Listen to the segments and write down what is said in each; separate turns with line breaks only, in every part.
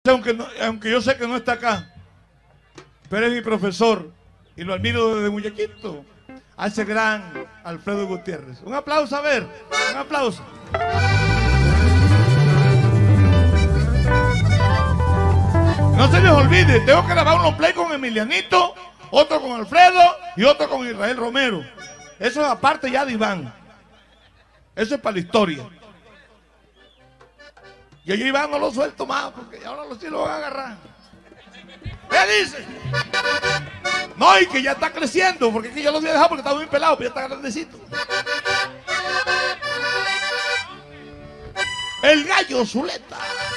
Aunque yo sé que no está acá, pero es mi profesor y lo admiro desde muñequito, a ese gran Alfredo Gutiérrez. Un aplauso, a ver, un aplauso. No se les olvide, tengo que grabar un long play con Emilianito, otro con Alfredo y otro con Israel Romero. Eso es aparte ya de Iván. Eso es para la historia. Y yo Iván no lo suelto más, porque ahora sí lo van a agarrar. ¿Qué dice? No, y que ya está creciendo, porque yo lo había dejado porque estaba muy pelado, pero ya está grandecito. El gallo Zuleta.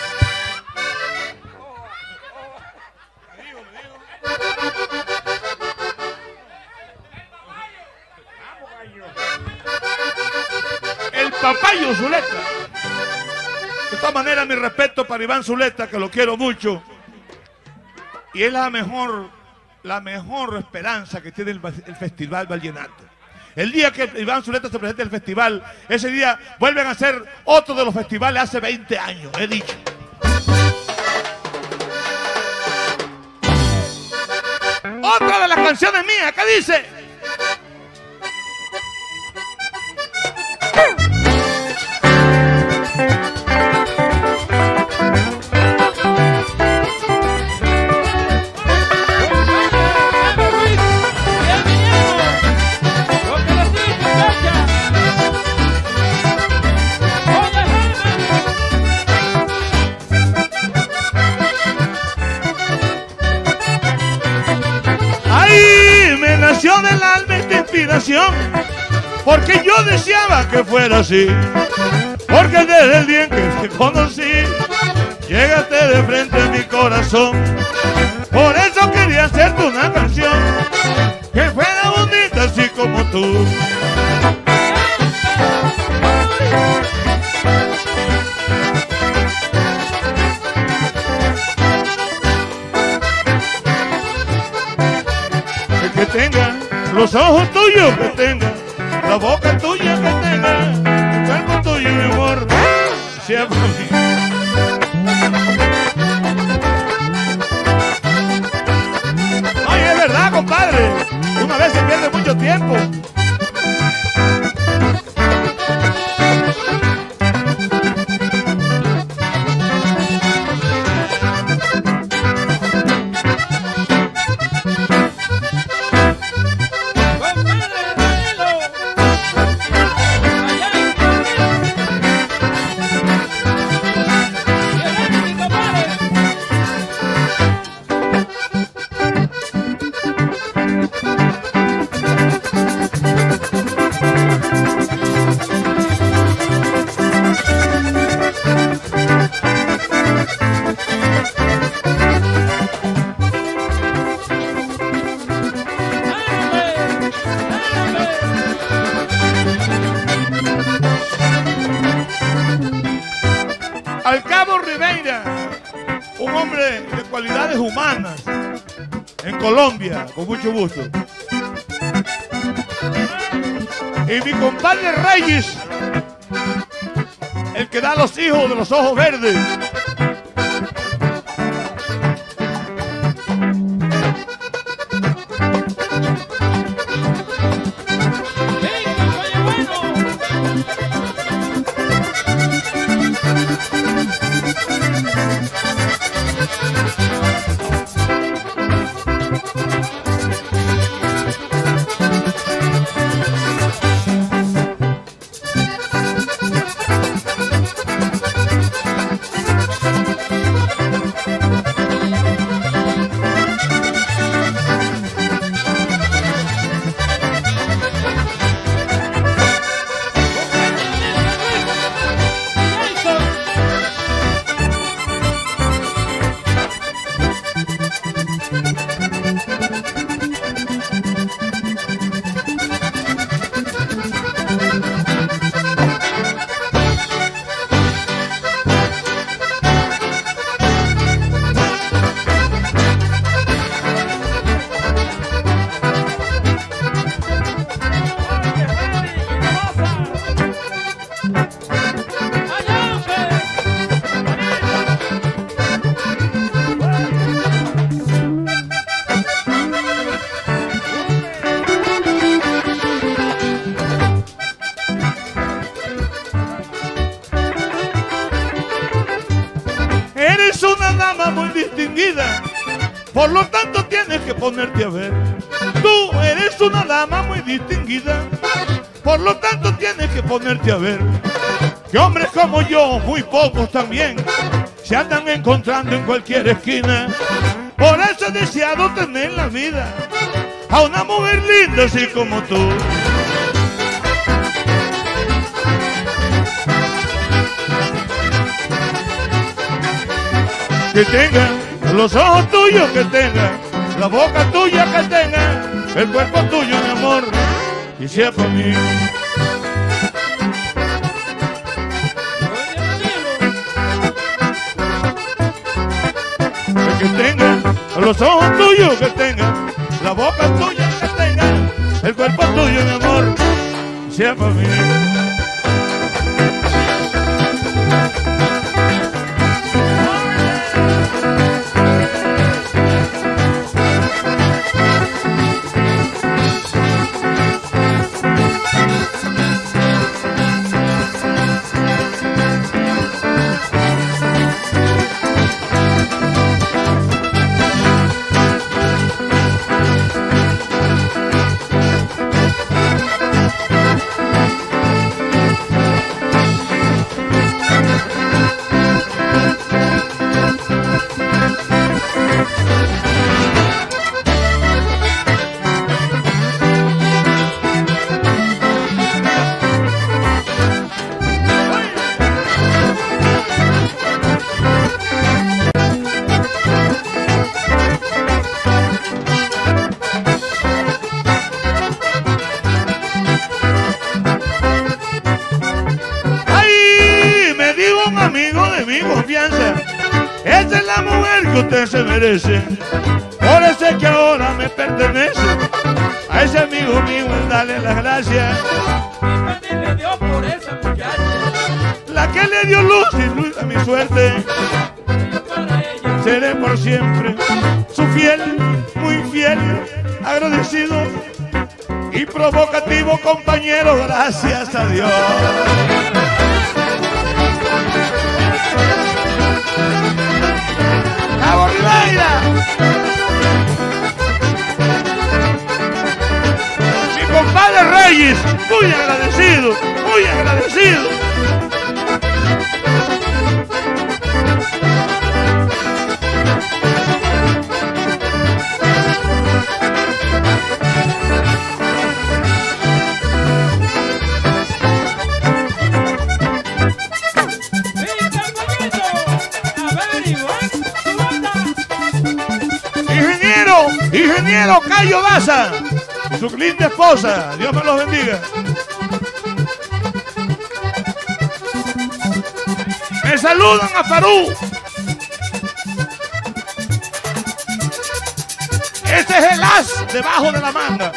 El papayo Zuleta. De todas maneras, mi respeto para Iván Zuleta, que lo quiero mucho. Y es la mejor esperanza que tiene el Festival Vallenato. El día que Iván Zuleta se presente en el festival, ese día vuelven a hacer otro de los festivales hace 20 años, he dicho. Otra de las canciones mías, ¿qué dice? Nació del alma esta inspiración, porque yo deseaba que fuera así, porque desde el día en que te conocí, llegaste de frente a mi corazón. Por eso quería hacerte una canción que fuera bonita así como tú. Que tenga los ojos tuyos, que tenga la boca tuya, que tenga el cuerpo tuyo, mi amor, siempre mío. Ay, es verdad, compadre, una vez se pierde mucho tiempo. Al Cabo Ribeira, un hombre de cualidades humanas en Colombia, con mucho gusto. Y mi compadre Reyes, el que da a los hijos de los ojos verdes. dama muy distinguida, por lo tanto tienes que ponerte a ver. Tú eres una dama muy distinguida, por lo tanto tienes que ponerte a ver. Que hombres como yo, muy pocos también, se andan encontrando en cualquier esquina. Por eso he deseado tener en la vida a una mujer linda así como tú. Que tenga los ojos tuyos, que tenga la boca tuya, que tenga el cuerpo tuyo, mi amor, y sea para mí. Que tenga los ojos tuyos, que tenga la boca tuya, que tenga el cuerpo tuyo, mi amor, y sea para mí. Esa es la mujer que usted se merece, por eso es que ahora me pertenece. A ese amigo mío, dale las gracias.
¿Qué le dio por esa muchacha?
La que le dio luz y luz a mi suerte.
Para ella
Seré por siempre su fiel, muy fiel, agradecido y provocativo compañero, gracias a Dios. ¡Cabo Ribeira! Mi compadre Reyes, muy agradecido, muy agradecido. Ingeniero Cayo Daza y su linda esposa, Dios me los bendiga. Me saludan a Farú. Este es el as debajo de la manga.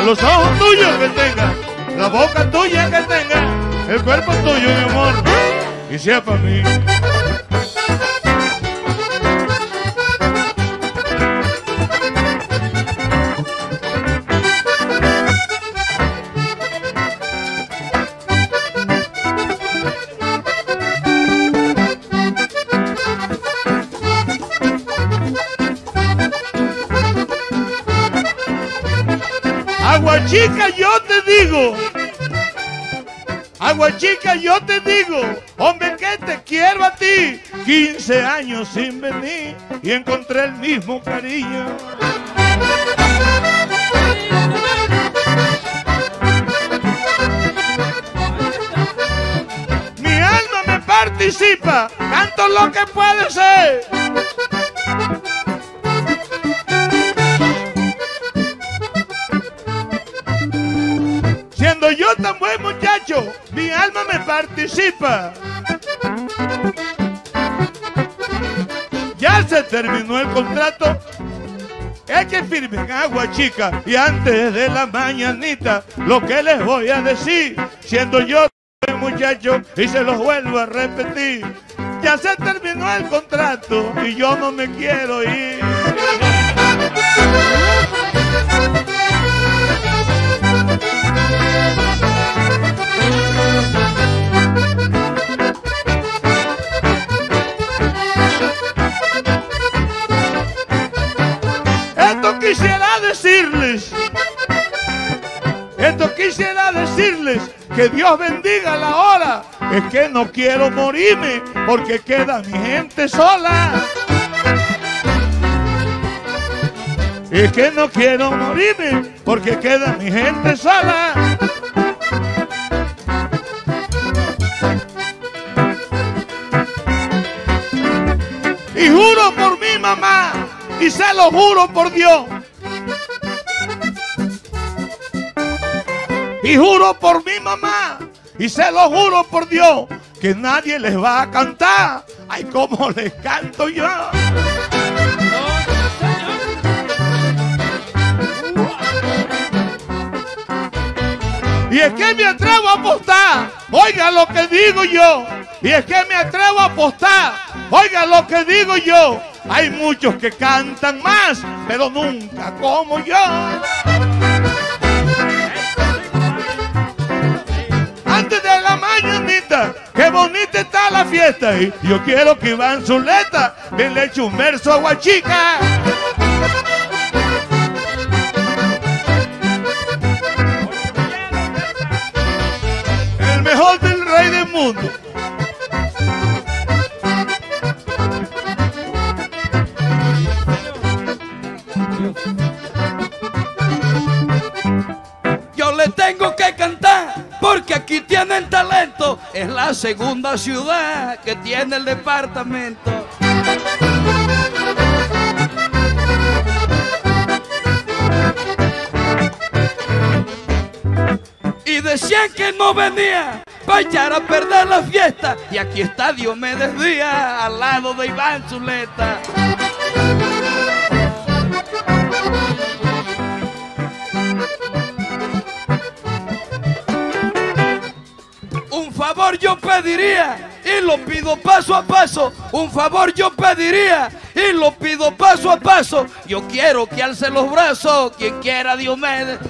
los ojos tuyos que tenga, la boca tuya que tenga, el cuerpo tuyo, mi amor, y sea para mí. Aguachica, yo te digo, Aguachica, yo te digo, hombre, que te quiero a ti. 15 años sin venir y encontré el mismo cariño. Mi alma me participa, canto lo que puede ser. Siendo yo tan buen muchacho, mi alma me participa. Ya se terminó el contrato, es que firmen Aguachica. Y antes de la mañanita, lo que les voy a decir, siendo yo tan buen muchacho, y se los vuelvo a repetir, ya se terminó el contrato y yo no me quiero ir. Esto quisiera decirles, que Dios bendiga la hora. Es que no quiero morirme porque queda mi gente sola. Es que no quiero morirme porque queda mi gente sola. Y juro por mi mamá, y se lo juro por Dios, y juro por mi mamá, y se lo juro por Dios, que nadie les va a cantar, ay, como les canto yo. Y es que me atrevo a apostar, oiga lo que digo yo. Y es que me atrevo a apostar, oiga lo que digo yo. Hay muchos que cantan más, pero nunca como yo. Antes de la mañanita, qué bonita está la fiesta. Y yo quiero que Iván Zuleta me le eche un verso a Aguachica. El mejor del rey del mundo.
Yo le tengo que cantar porque aquí tienen talento. Es la segunda ciudad que tiene el departamento. Y decían que no venía para echar a perder la fiesta. Y aquí está Diomedes Díaz al lado de Iván Zuleta. Un favor yo pediría y lo pido paso a paso. Un favor yo pediría y lo pido paso a paso. Yo quiero que alce los brazos quien quiera Diomedes.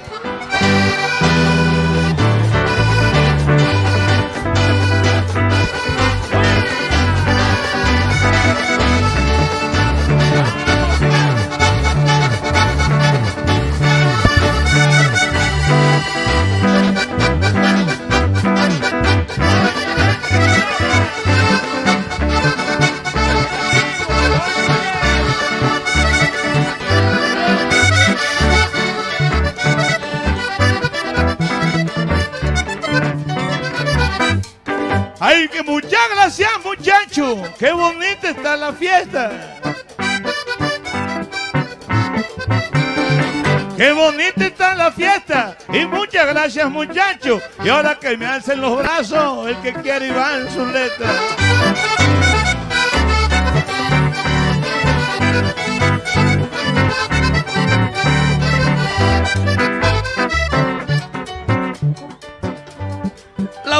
Ay, que muchas gracias, muchachos. Qué bonita está la fiesta. Qué bonita está la fiesta. Y muchas gracias, muchachos. Y ahora que me alcen los brazos, el que quiere Iván Zuleta.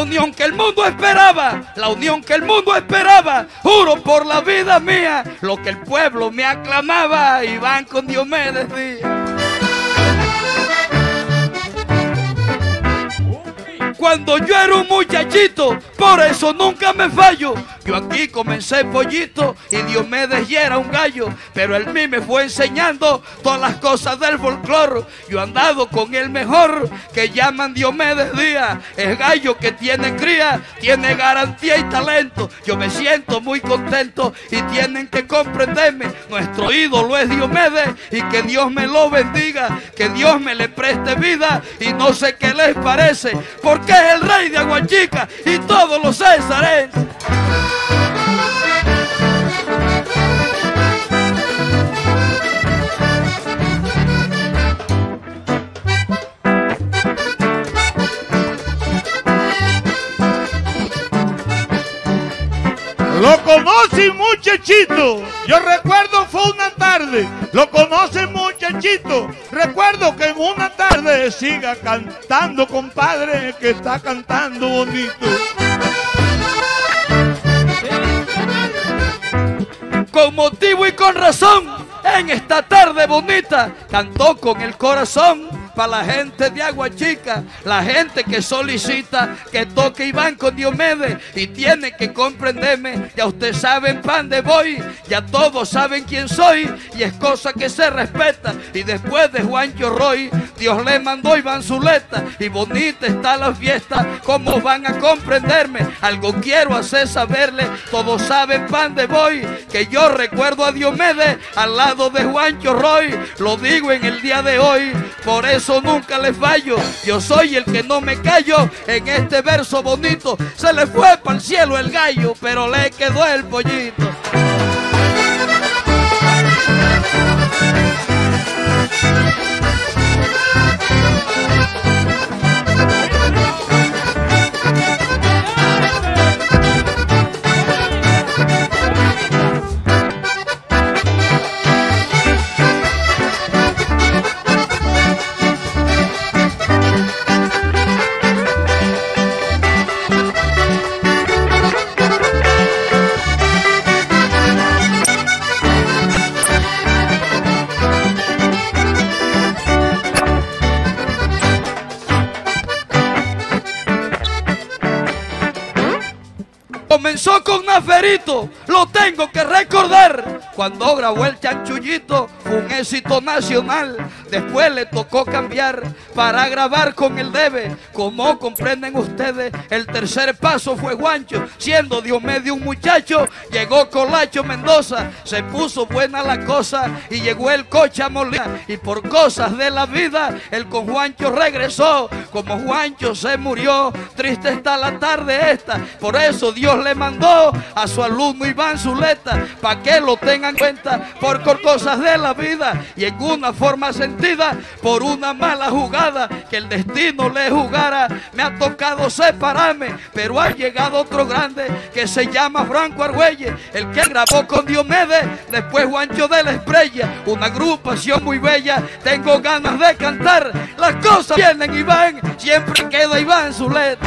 unión que el mundo esperaba, la unión que el mundo esperaba. Juro por la vida mía, lo que el pueblo me aclamaba. Iván con Diomedes Díaz. Cuando yo era un muchachito, por eso nunca me fallo. Yo aquí comencé pollito y Diomedes ya era un gallo, pero él mí me fue enseñando todas las cosas del folclore. Yo he andado con el mejor que llaman Diomedes Díaz. El gallo que tiene cría, tiene garantía y talento. Yo me siento muy contento y tienen que comprenderme. Nuestro ídolo es Diomedes y que Dios me lo bendiga, que Dios me le preste vida. Y no sé qué les parece, porque es el rey de Aguachica y todos los cesarenses.
Lo conoce muchachito, yo recuerdo fue una tarde, lo conoce muchachito, recuerdo que en una tarde siga cantando compadre, que está cantando bonito.
Con motivo y con razón, en esta tarde bonita, cantó con el corazón. Para la gente de Aguachica, la gente que solicita que toque Iván con Diomedes y tiene que comprenderme. Ya ustedes saben pan de voy, ya todos saben quién soy y es cosa que se respeta. Y después de Juancho Roy, Dios le mandó Iván Zuleta y bonita está la fiesta. ¿Cómo van a comprenderme? Algo quiero hacer saberle. Todos saben pan de voy, que yo recuerdo a Diomedes al lado de Juancho Roy. Lo digo en el día de hoy, por eso nunca les fallo. Yo soy el que no me callo. En este verso bonito se le fue para el cielo el gallo, pero le quedó el pollito. Comenzó con Naferito, lo tengo que recordar. Cuando grabó el Chanchullito fue un éxito nacional. Después le tocó cambiar para grabar con el Debe. Como comprenden ustedes, el tercer paso fue Juancho. Siendo Diomedes un muchacho, llegó Colacho Mendoza. Se puso buena la cosa y llegó el Cocha Molina. Y por cosas de la vida, él con Juancho regresó. Como Juancho se murió, triste está la tarde esta. Por eso Dios le mandó a su alumno Iván Zuleta, para que lo tengan en cuenta por cosas de la vida y en una forma sentida por una mala jugada que el destino le jugara. Me ha tocado separarme, pero ha llegado otro grande que se llama Franco Argüelles, el que grabó con Diomedes, después Juancho de la Estrella, una agrupación muy bella. Tengo ganas de cantar, las cosas vienen y van, siempre queda Iván Zuleta.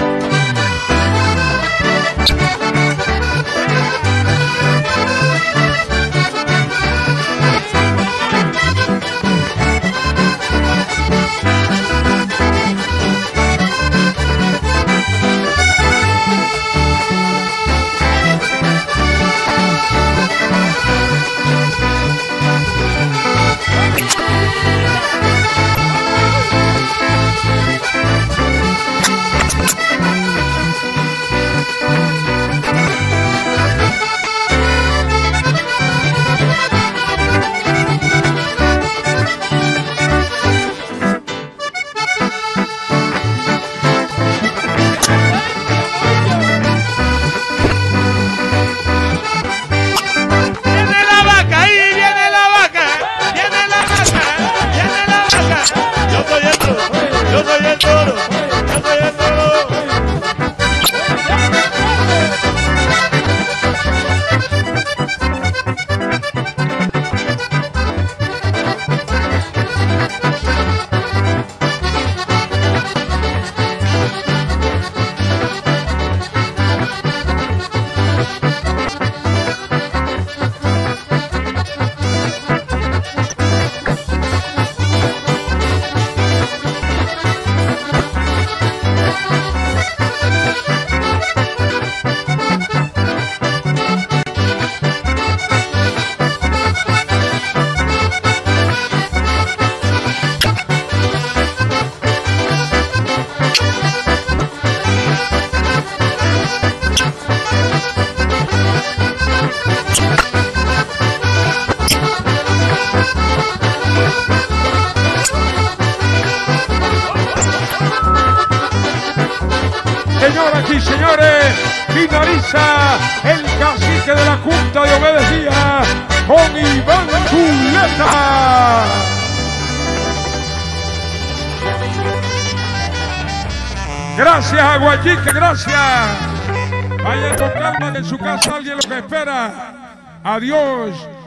Señoras y señores, finaliza el cacique de la Junta de Obedecía con Iván Zuleta. Gracias, Aguayique, gracias. Vaya con calma, que en su casa alguien lo que espera. Adiós.